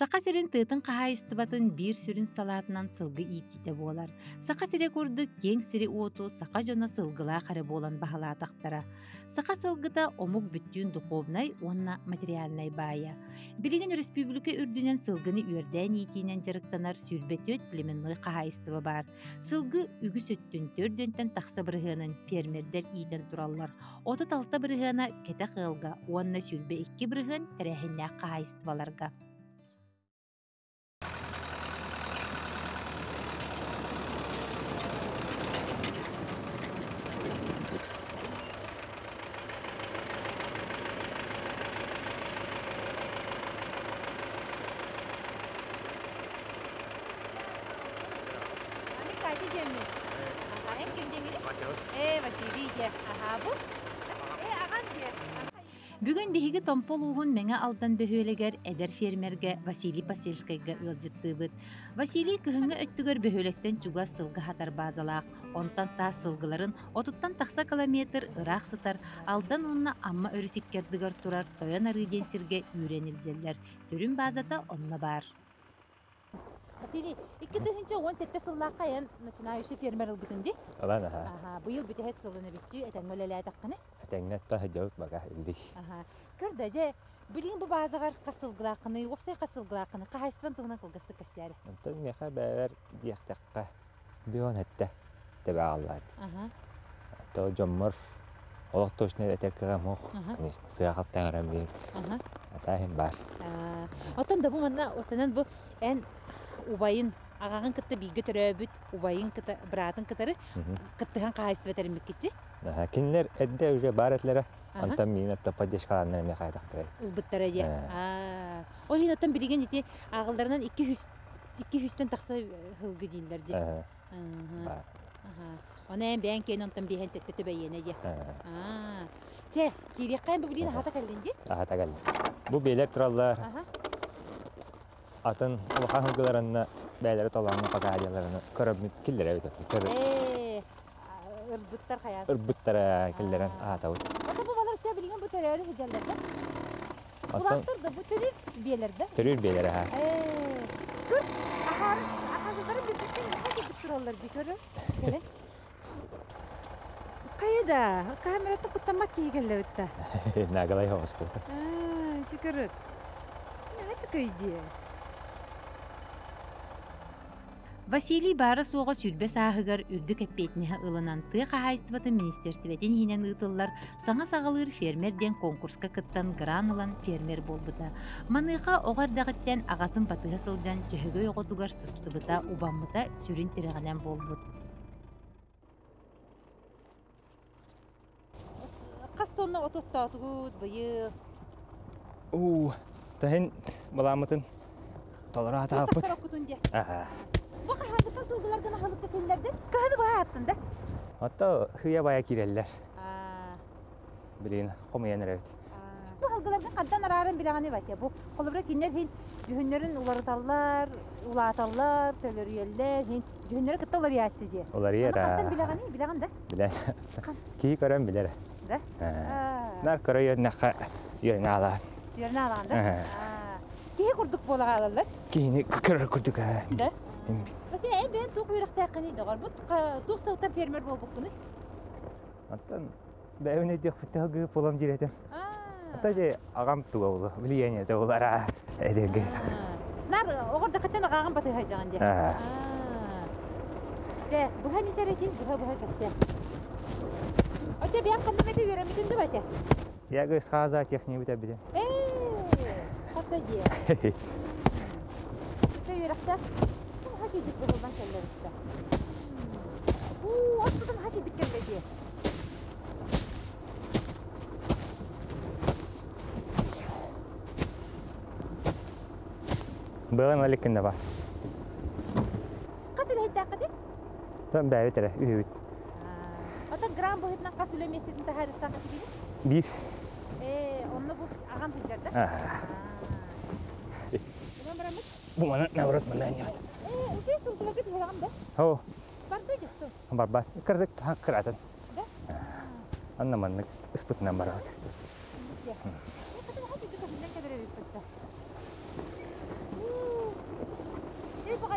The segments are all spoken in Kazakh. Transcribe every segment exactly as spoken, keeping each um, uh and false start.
Сақа сирен тыытын қағайыстыбатын бір сүрін салатынан сылғы иеттейді болар. Сақа сире көрді кең сире уоту сақа жона сылғыла қары болан бағала атақтара. Сақа сылғыда омук бүттүүн духовнай, онна материальнай бая. Билеген республика үрдінен сылғыны үрден иетейнен жарықтанар сүрбетөт племенной қағайыстыбы бар. Сылғы үгіс өттін төрдентен тақса бірғанын фермердер иетен тураллар. Оты талта бірғана кете қылға, онна сүрбе екі бірғын тәрәхінне қағайыстыбаларға. Бүгін биһиги томпол уһун меңе алдан бөһөлегер эдер фермерге Василий Посельскайга ылжыттыбыт. Василий кыһыңга өттүгөр бөһөлектен чуга сылгы хатар базалаак, онтан саа сылгыларын отуттан тахса километр ыраак сытар, алдан онна амма өрүсиккердигер турар тоян арыден сирге үйренилжеллер. Сүрүн базата онна бар. Василий, икки тыһынча он сетте сыллаакка аян начинающий фермер ылбытын ди? Алан аха. Аха, быйыл бүтеһек сылыны биттү, этеңмелеле атакканы? Этеңнет та жаут бага илди. Аха. Көрдө же, билин бу базагар касылгылаакыны, оксай касылгылаакыны, кахайстан тыгына кылгасты кассары. Онтон меха бәвер дияктакка бион этте тебааллат. Аха. То жоммор олох точно этеркага мох. Конечно, сыахат таңарам бир. Аха. Атахим бар. Аа, отон да бу манна осанан бу эн убайын агагын кытты биге төрөбүт, убайын кыты братын кытары, кыттыган кахайсты ветермик китти. Аха, кинлер эдде уже баратлары. Антан мин атта падешкаланнар ме кайдактыр. Ылбыттара же. Аа. Олин отон билген ити агылдарынан iki yüz iki yüzтен такса хылгы дийинлер же. Аха. Аха. Аха. Оны эм бен кен онтон бихен сетте төбөйене же. Аа. Че, киреккан бу билин хата калдынди? Аха тагал. Бу белер тураллар. Аха. Атын улахан хылгыларына бәйләре таланны пагадияларына көрөбүт киллер өтөп. Э, ырбыттар хаяк. Ырбыттара киллерен атабыт. Ата бу балар ча билген бу төрөөр хижалларда. Улактыр да бу төрөр биелерде. Төрөр биелер аха. Э, тур, ахар, ахарлары биттен хәҗи биттираллар бикөрө. Келе. Кайда? Камерада куттама кигелле үтте. Нагалай хос бу. Аа, чикерет. Я чикейди. Василий бары соға сүрбе сағығар үрді көппетінеға ылынан тыға қағайыстыбатын министерстібетін хинен ұтылар саңа сағылыр фермерден конкурска кыттан гран ылан фермер болбыта. Маныға оғардағыттен ағатын батыға сылжан жөһөгөй оғытугар сыстыбыта убамбыта сүрін тіріғанен болбыт. Қастонна ототта отығыд бұйыл. Уу, тахин баламытын толыра атапыт. Аха. Бу кахадыкан сылгылардан ахалыкка келлерден кахады бая аттында. Атта хыя бая киреллер. Аа. Билин хомыян рәвит. Бу халгылардан каддан арарын билганы бася. Бу колыбра кинер хин жүһүннөрүн уларыталлар, улааталлар, төлөрүеллер, хин жүһүннөрү кытталар яачы же. Олар ера. Каддан билганы, билган да. Билен. Ки көрөм билер. Да? Аа. Нар көрөйөр наха йөрүн ала. Йөрүн алаганда. Аа. Ки курдук болагалар. Кини көрөр курдук. Да? Басы эм бен тук уйракта кыны дагар. Бу тук сылтан фермер болбуктуны. Аттан бәвне дек фитагы полам диретем. Аа. Ата же агам туга болу. Влияние да олара эдерге. Нар огорда каттан агам баты хайжаган де. Аа. Же, бу хани серетин, бу бу катта. Ача биян кандымете йөрөмүтүн да баса. Я гы схаза техник бите биде. Э, катта же. Ты йөрөктә. Хашидик булган кәлләрдә. Уу, астыдан хашидик кәлләрдә. Бәгән алеккәндә бар. Касылы һәдә кәде? Тан бәве тәрә, үбит. Аа. Ата грамм бөһетнән касылы местен тәһәрис тәһәрис диде. Бир. Э, онны бу аган тиҗәрдә. Аа. Бу барамыз. Бу мана наврат менән ят. Э, үзе сылгылыгы булган да. Хо. Барды җитте. Бар бар. Кырдык хакыратын. Да? Анна манны испытнан барат. Я. Я кадәр хәтта дигән кадәр испытта.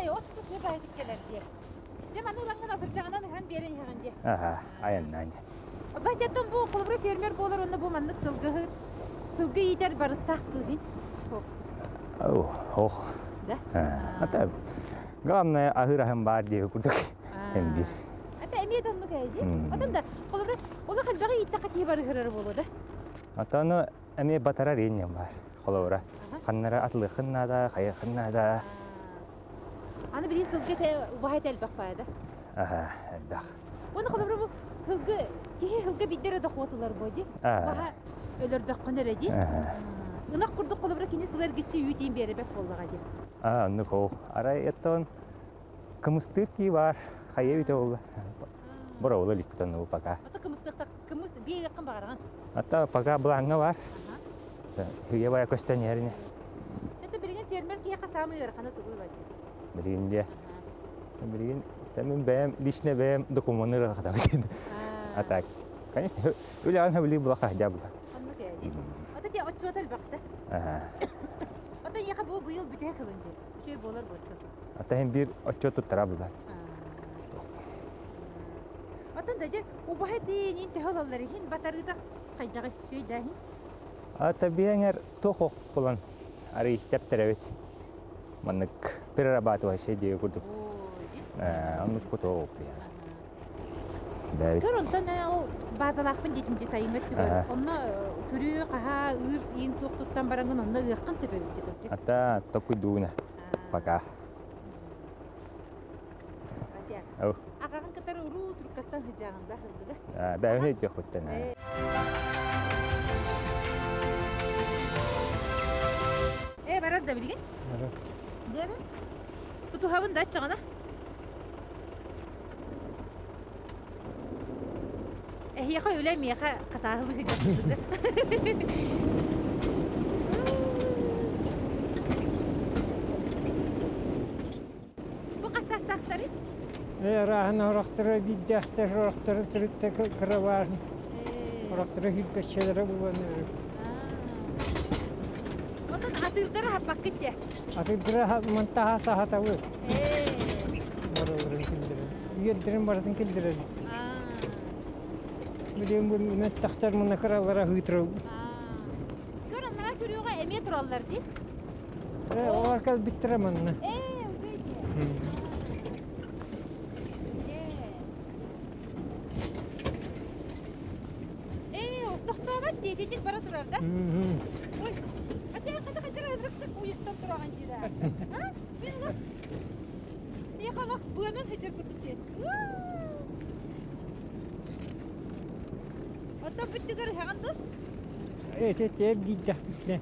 Ай, отты şu baydık gelir diye. Dem аны уланган атырчагынан хан берен яган diye. Aha, ayın ayın. Басеттон бу кулбур фермер болар онда бу маннык сылгы. Сылгы итер барыстак тыгын. Oh, oh. Да? Ата главное ахырахым бар диye курдук. Hem bir. Ата эмие донну кайди. Атам да кулбур ола халбагы иттакка ки бар хырар болду да. Атаны эмие батара рейнем бар. Холора. Ханнара атлы хыннада, хая хыннада. Аны били сылгы те убайт элбак байда. Aha, да. Оны кулбур бу хылгы ки хылгы биддер да хотулар боди. Баха өлөр даккан эреди. Ынак курдук кулбур кине сылар гитчи үтейин беребек болдуга ди. А, ну ко. Ара эттон кымыстырки бар. Хая үтө болду. Бора ола липтон ну пока. Ата кымыстыкта кымыс бие якын багарган. Ата пока бланга бар. Хыя бая көстөнерне. Чата билген фермер ки касамы ярканы тугуй баси. Билинде. Билин тамин бэм личне бэм документары катабын. Ата, конечно, үлән хабли булака жабла. Анны кайди. Ата ки отчотал бакта. Ага. Ата яка бу быйыл бүтэ кылынды. Шөй болар болчу. Ата hem bir отчет тарабла. Ата даже убахай дейин техолалары хин батарыда кайдагы шөй дахин. Ата биеңер тохок булан. Ари тептеребет. Маннык перерабатывать şey diye kurduk. Ee, anlık bu tohuk ya. Bari. Kör ondan o bazalakpın detince sayın etti gör. Onunla körü kaha ır in toktuttan barangın onunla ıkkın sebebi çıkacak. Hatta tokuyduğuna. Paka. Asya. Oh. Akakın kadar uru turkattan hıcağında hırdı da. Aa, da öyle yok hatta. E barar da bilgin? Barar. Değil mi? Tutu havun da açacağına. Eh ya öyle mi ya katahlı hıcağında. Bu kasas tahtları? E rahana oraktara bir dehter oraktara tırıkta karavar. Oraktara hilka şeylere bulanıyor. Ondan atırları hapak gitti. Atırdıra mantaha sahata bu. Eee. Oraların kildiren. Yedirin baratın kildiren. Aa. Bileyim bu net tahtar mına karalara hıytırıl. Aa. Gör onlara görüyorlar emniyet kuralları değil. E o arkal bittirem onunla. Eee öyle. Diyecek para durar da. Oy. Hadi hadi hadi rızıktık uyuktan durağın jida. Ha? Billah. Ya bak bulanın hacer kurduk diye. Hatta bitti gör hemen dur. Evet evet hep gidecek ne?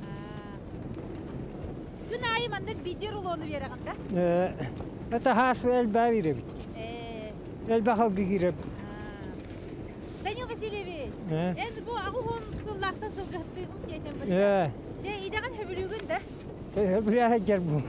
Dün ayı mandık video rolonu veregen da. Eee. Hatta hasbe el bavire bit. Eee. El bahal gigirep. Daniel Vasilyevich. Endi bu ağın sullaqta sılgıhtığım diyeceğim bunu. Eee. De idagan höbülügün de. Höbülüge hacer bu.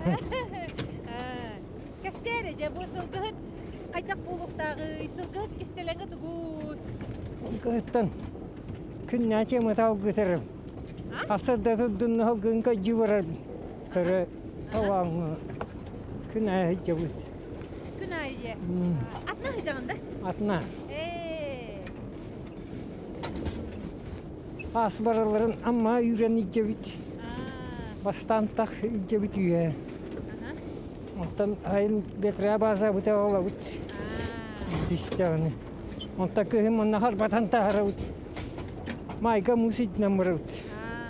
Kastere bu sılgıht kaytak buluqtağı sılgıht kisteleğe dugur. Gıhtan. Kün naçe matav gıtırım. Asırda tuddun hal gınka civarım. Kırı tavan. Kün ayı hacer bu. Kün ayı. Atna hıcağında? Atna. Eee. Asbaraların ama yüren icabit. Bastantak icabit üye. Ondan ayın betre baza bu da ola bit. Distane. Ondan köyüm ondan harbatan tahara bit. Mayga musit namara bit.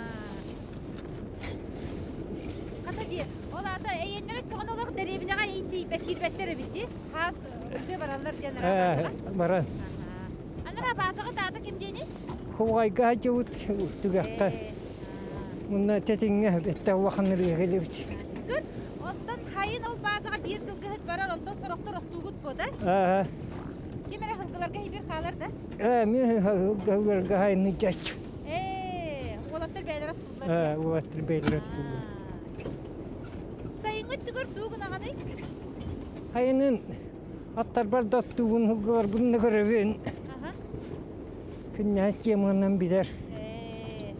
Kata diye. Ola da eyenlere çoğun olarak derevine ga indi bekir betlere bitti. Has şey barallar genel. Eee baran. Anlara bazağı da kim diyeni? Kovay gaca bit tugakta. Bunlar tetinge bette vakanları gelibit. Gör. Ondan hayın ol bazağı bir sılgıhıt barar ondan sorokta roktuğut bu da. Eee. Kimere hılgılarga hibir kalar da? Eee mi gavur gahayını caç. Eee. Olattır beyler atıldılar. Eee olattır beyler atıldı. Sayın öttü gör tuğun ağanay. Hayının atlar bar dattuğun hılgılar bunu görevin. Aha. Künyaç yemandan bider. Eee.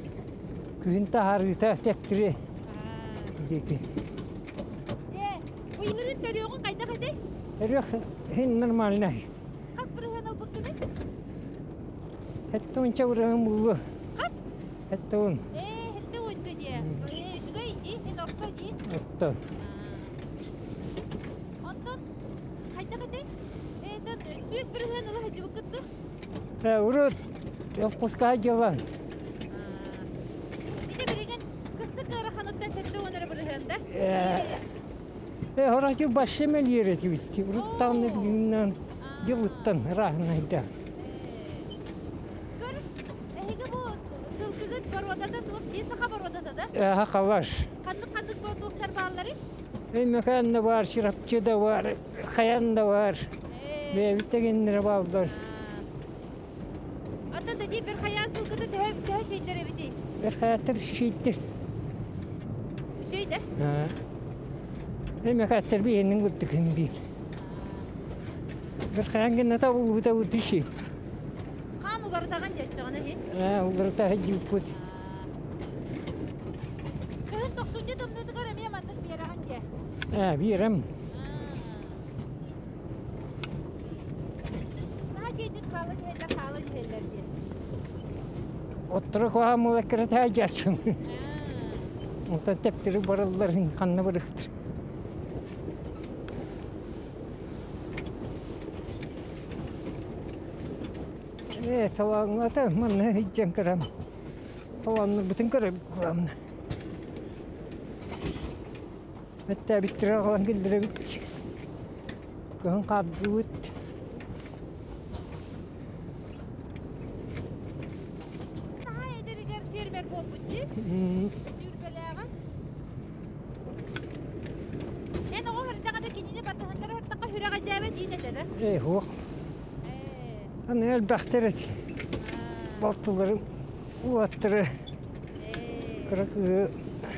Kün taharıta teptiri. Aha. Deki. De, Атын көрüyorsun kayda kayda. Эрэх хин нормальный. Kas bırıhan al bıkkını. Это он чаврам был. Kas? Это он. Eee hette oyuncu diye. Eee şurada iyi. Hette orta iyi. Это. Ondan kayda kayda. Eee dan süs bırıhan al hacı bıkkını. Э, урод. Я вкуска дела. Bir de birigen kıstık arahanıttan hette onlara bırıhanda. Э, э, хорачу башемел ерети бит. Уруттан бигиннен жылыттан рахнайда. Gör. Eee bu sılkıgın barodadan o desa barodada da. Э, хакалаш. Kandık kandık bu doktor bağları. Э, мекан да бар, ширапчы да бар, хаян да бар. Eee. Бебиттегеннер балдар. Ata da diye bir hayal sılkıda daha daha şeylere bir değil. Бер хаяттер шииттер. Şeyde. Ha. Эме хаяттер биенин гүттүкүн бир. Бер хаян генне табыл бута бутиши. Kan uları dağın geçeceğine he. А, уларта хаҗиппут. Köyün doksunca dımdıdı göremeye mantık bir yere hangi. А, бирем. Daha şeydi kalı heller kalı heller diye. Оттыры коа мулаккара таажасын. Онтан тептери баралларын канна барыктыр. Э, талаңата манна хиджан карам. Талаңны бүтүн карап куамна. Мэтта биттире калан келдире бит. Көн каббут. Daha ederiger fermer bol butçi. Dürbeleğin. En o hırdağa da kendine batağınları hırdağa hürağa cevap dine dedi. Э, хо. Eee. Аны элбахтерет. Балтыларым уаттыры. Eee. Кырык.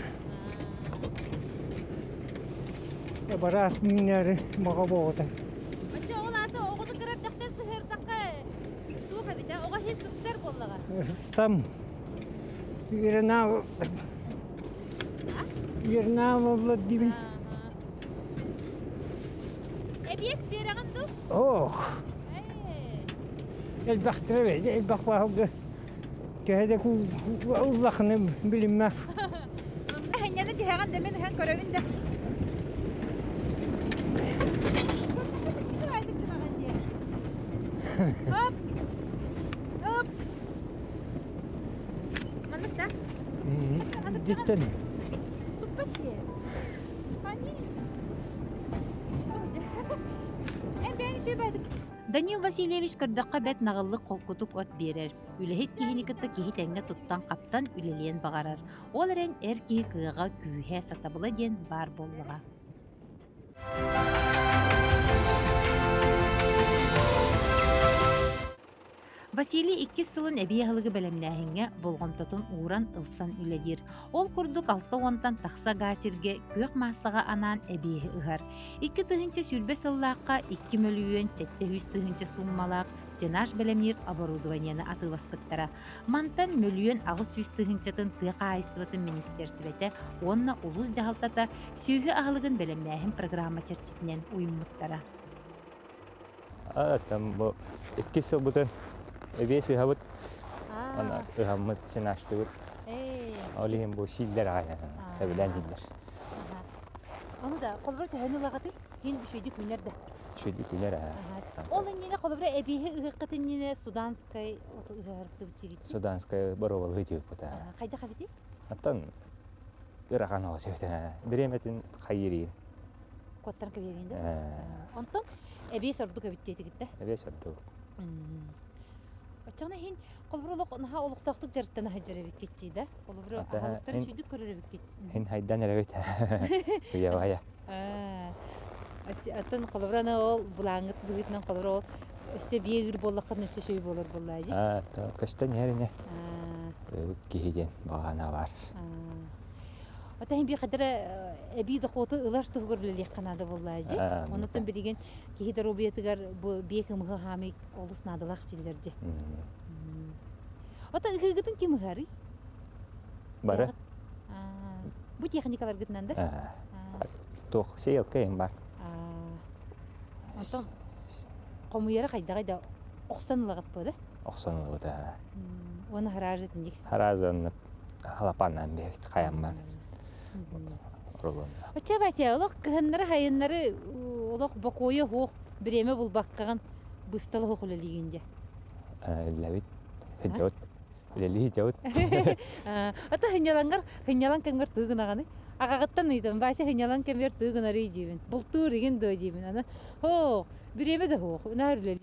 Барат минәре мага боғыта. Açı oğlatı oğudu kırar dağdan sıhırdağı. Tuğha bir de oğa hiç sıstır bollağa. Стам. Ирна. Ирна Владимир. Ebiyes bir yağın du. Ох, Eee. элбахтере, элбахвага. Кәһәдә кул Аллаһны билмәф. Hanyana diğen demen hen görevinde. Hop. Hop. Manlık da. Диттен. Tuppat ki. Hani. En ben şey baydık. Даниил Васильевич кырдакка бет нагыллык колкутук от берер. Үлехет кихиникытта кихи тәңгә туттан каптан үлелиен багарар. Ол рен эр кихи кыга күйһә сатабыла ден бар боллыга. Василий икки сылын эбие хылыгы бэлэмнээһиҥҥэ болгомтотун ууран ылсан үлэлир. Ол курдук алта онтан тахса гасирге күйөх массаға анаан эбиэһи ыһар. Икки тыһынча сүрбэ сыллаакка икки мөлүйүөн сетте хүс тыһынча суммалаак сенаж бэлэмнир оборудованияны атыласпыттара. Мантан мөлүйүөн агыс хүс тыһынчатын тыака айыстыбытын министерствете онна улус жаһалтата сүүһү аһылыгын бэлэмнээһин программа чарчитинен уйуммуттара. А, там бу икки сыл бутын эбиэси хабыт. Ана ыһаммыт сенаштыбыт. Эй. Олиһин бу силлер ая. Эбилен диллер. Onu da kolbura töhөнү лагаты ген шөйдү күнерде. Шөйдү күнер а. Ол эне колбура эбиһи ыгыккытыне Суданскай ото ыгырыкты битигит. Суданская боровал хыжып бута. Кайда хабити? Аттан ырахан осөтө. Биреметин хайыри. Коттар кеберинде. Э. Онтон эби сорду кебиттетигитте. Эбе сорду. Очона хин колбурулук наха олуктактык жарыттана хаджара биккетчи да. Колбура халыктар шүйдү көрөр биккетчи. Хин хайдан эребет. Уя вая. Аа. Asi атын колбураны ол булаңыт бүгүтнөн колбура ол өсө биегир боллакка нөсө шөй болор боллайжы. А, то көстөн ярине. Аа. Кихиден багана бар. Ата хин би кадара эби дохоты ылар тугур билек канада боллайжы. Онотон билеген кихидер обиетигер бу бекимге хамик олус надылак жиллерди. Ата ыгытын ким хари? Бара. Аа. Бу техникалар гытнанда? А. Тох сейл кем бар. Аа. Онтон комуяра кайда кайда оксанлагат бода. Оксонлу да. Оны харажытын дикс. Харазан халапанан бевит каямман. Ролон. Оча бася олох кыһыннары хайыннары олох бокойо хох биреме булбаккаган бысталы хохулалигинде. Лавит хижот. Лели хижот. Ата хынялангар хынялан кемгер тыгынаганы. Агагаттан ыйтым бася хынялан кемгер тыгынары жибин. Бултур иген до жибин. Ана хох биреме де хох. Нарлели.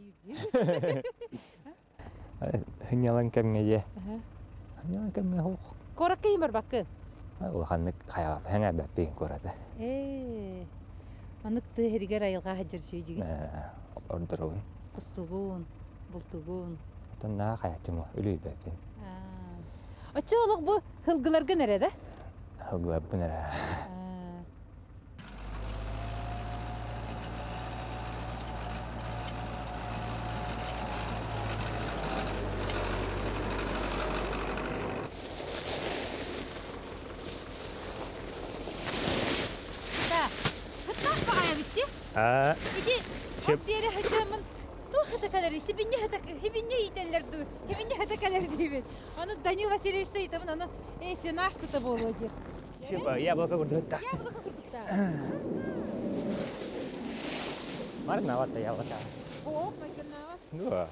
Хынялан кемге. Хынялан кемге хох. Кораккай бар баккы. Ол ханнык кая хәңә бәппен көрәде. Э. Анык тыһыргар айылга хаҗыр сөйҗиге. Ордырын. Кустугун, бултугун. Тонна хаятымы үлүй бәппен. А. Ача олук бу хылгыларга нереде? Хылгылар бунара. А, иди, вот бери хатамын. Тухата калар, сибинне хата, хибинне ителлер ду, хибинне хата калар дибет. Аны Данил Васильевич айтамын, аны эсе нашсы боло дер. Чеба, яблоко курдукта. Яблоко курдукта. Марнавата яблоко. О, марнават. Ну.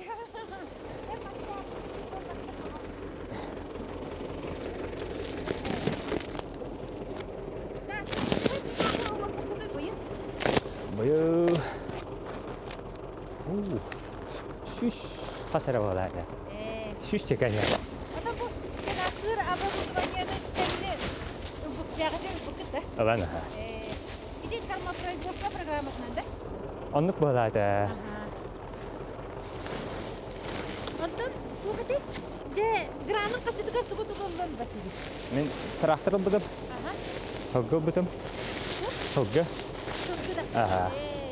Бою. У. Шүш хасара бала. Э. Шүш чекanya. Ата бу кенасыр абонманияны тәлле. Бу ягы букытта. Алана. Э. Иди карма производство программасында. Оннук бала да. Ага. Онтон букыты де гранын качыдыга тугу-тугундан басиди. Мен тракторым бутум. Ага. Хогго бутум. Хогго. Ага.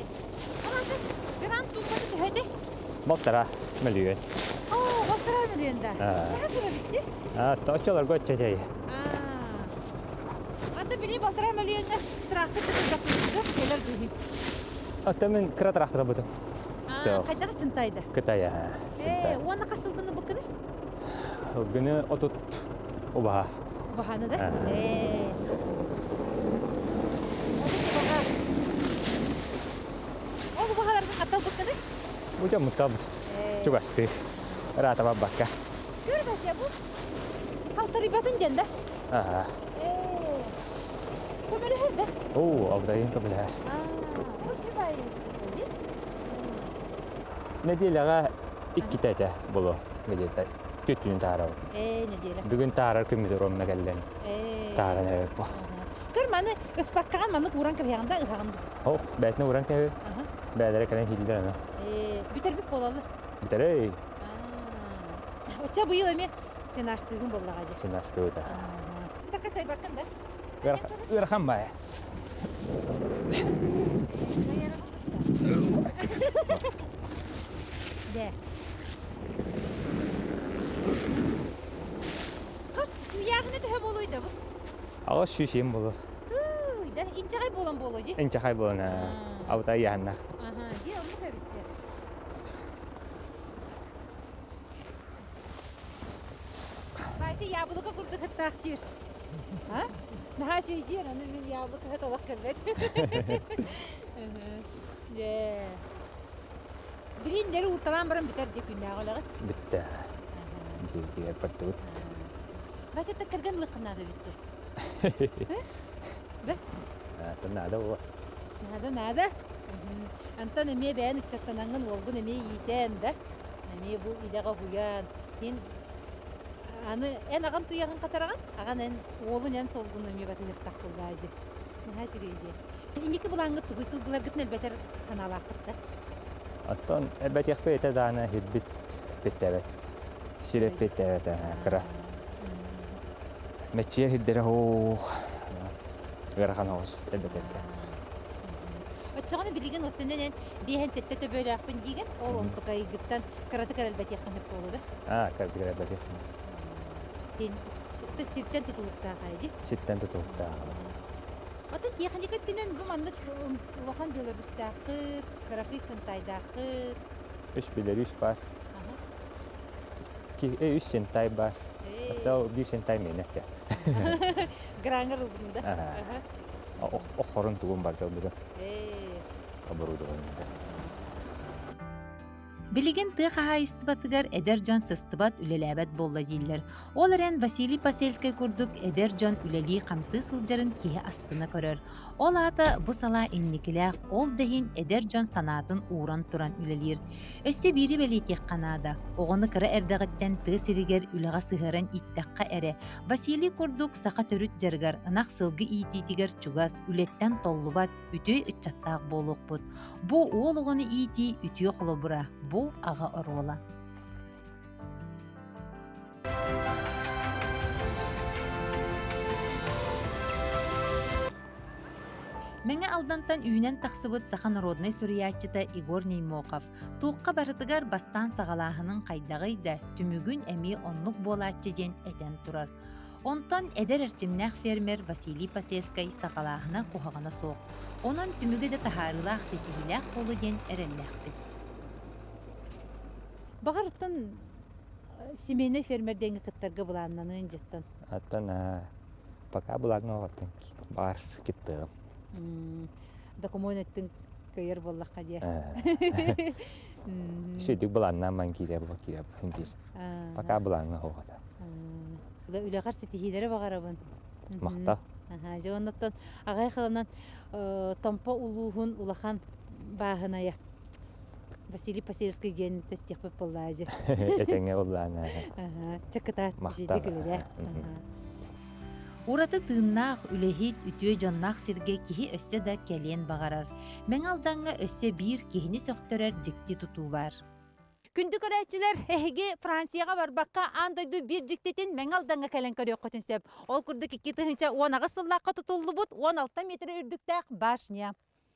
Грант тумбаты хөйдө. Моттара миллион. Оо, моттара миллион да. Хазыр битти. А, точолор гоччай. А. Анда били моттара миллион трактор тапты, келер дүйүн. Ата мен кра трактор бутум. А, кайда сынтайды? Кытая. Э, оны касылгыны букыны? Гыны отут оба. Баханы да? Э. Onu bu kadar atal bıkkını? Bu da mutab. Çok astı. Rata babakka. Gör bak ya bu. Haltari batın gende. Aha. Eee. Kömürü herde. Oo, avdayın kabul ha. Aa, bu şu bay. Ne diyorlar? İki tane bulu. Ne diyorlar? Tütün taraf. Eee, ne diyorlar? Bugün taraf kümüdür onunla gelen. Eee. Taraf evet bu. Gör manı ıspakkan manı kuran kabiyanda ıhağında. Oh, betne uğran kavi. Aha. Bedere kalan hildir ana. Eee, biter bir bolalı. Biter ey. Aa. Oça bu yıl emi sen açtığın bolla gacı. Sen açtı o da. Aa. Sıdaka kay bakın da. Irham baya. De. Kız, yağını da hem oluydu bu. Ağız şüşeyim bulu. Uy, da ince kay bolan boloji. En çakay bulana. Avda yanına. Aha, diye onu tabitti. Baysi yağbılıka kurduk hatta aktir. Ha? Daha şey diyor, anı min yağbılıka hatta Allah kalbet. De. Birinleri urtalan barın biter diye günler olarak. Bitti. Jadi patut. Baysi takırgan lıkına da bitti. Be? Tenada o. Nada nada. Anta neme beğen içattanangan olgu neme yiten de. Neme bu idaga huyan. Hen аны en ağam tuyağın kataragan, ağan en oğlun en solgun neme batı yırtak bulgacı. Naha şireydi. İndiki bulangıt tuğusul bulargıtın elbeter kanalakıttı. Attan elbet yakbeyte dana hibbit bittevet. Şirep bittevet kıra. Meçiyer hiddere ho. Garakan hoz elbet ette. Açığını bilgin o senen bihen settete böyle akpın diyen, ol ontuk ayıgıttan kıratı kar elbet yakın hep olur. Ah, kardı kar elbet yakın. Ben, sitten tutulukta kaydı. Sitten tutulukta. Ата техника тенен бу маннык улахан Беларусьтагы, Каракый-Сантайдагы. Үш Беларусь бар. Ки э үш Сентай бар. Ата бир Сентай менәкә. Грангер улында. Охорон туган бар да бу. Э. Оборудование. Билеген тыах аһаайыстыбатыгар эдер дьон сыстыбат үлелээбэт болла дииллер. Ол эрен Василий Посельский курдук эдер дьон үлелии хамсы сылдьарын киһи астына көрөр. Ол ата бу сала инникилээх ол дэһин эдер дьон санаатын ууран туран үлелиир. Өссө бири белиитиэх канаада, оҕону кыра эрдэҕиттэн тыы сиригер үлэҕэ сыһыран иттакка эре. Василий курдук саха төрүт жаргар ынах сылгы иитиитигер чугас үлеттен толлубат үтүө ыччаттаах болуокпут. Бу уол оҕону иити үтүө холобура. Бу аға орола. Мәңе алдантан үйнен тақсыбыт сахан родной сурьячыта Игор Неймоков. Туыққа барытыгар бастан сағалағының қайдағыйда түмігін әмей онлық болатчы ден әтен тұрар. Онтан эдер әрчімнәқ фермер Василий Посельский сағалағына қоғағына соқ. Онан түмігі де тахарылақ сетігіләқ қолы ден әрелләқ бет. Бағарыттан семейный фермер денгі кіттарға бұланнанын жеттін? Аттан пока бұлағын оғаттың бар кіттігім. Документ еттің көйер боллаққа де. Сөйдік бұланнан ман кейде бұл кейде бұл. Пока бұлағын оғады. Үліғар сетихилері бағарабын? Мақта. Жоғыннаттан ағай қылынан тампа ұлуғын ұлақан бағынaya. Василий Посельский ден тестих по полазе. Это не облана. Ага, чаката жиде көле. Ураты тыыннаах үлехит үтүө жоннаах сирге кихи өссө да келен багарар. Мен алданга өссө бир кихини сөктөрөр жикти тутуу бар. Күндү көрәчилер эге Францияга барбакка андайды бир жиктетин мен алданга келен көрөк котинсеп. Ол курдук икки тыгынча он ага сыллакка тутуллубут он алты метр үрдүктәк башня.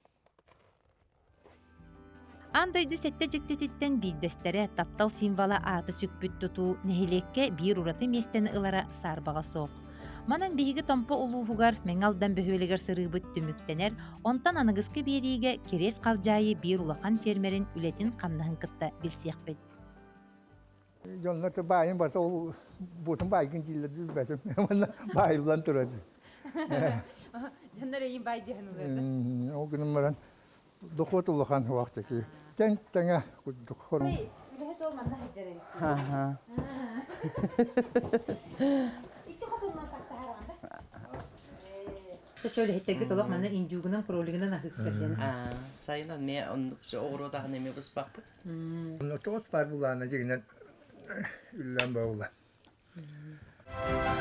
Андайды сетте жиктетиттен биддестере таптал символа аты сүкпүт тутуу нехилекке бир ураты местени ылара сарбага соқ. Манан биһиги томпо улуугар меңалдан бөһөлегер сырыбыт түмүктенер, онтан аныгыскы бериге керес калжайы бир улахан фермерин үлетин камнаһын кытта билсиякпет. Жонлар байын барса ол бутун байгын дилер билбетим. Мана байлан турат. Жандар эйин бай дигән улар. О гынын маран дохот улахан вакыты ки. Тен теңе дохорун. Бәһәт ол манда хаҗары. Ага. Şöyle hitteki tolak manda injugunan kroliginan akık kerden. Aa, sayılan me on oğru da ne me bus bakput. No tot par bulana jignen üllen bawla.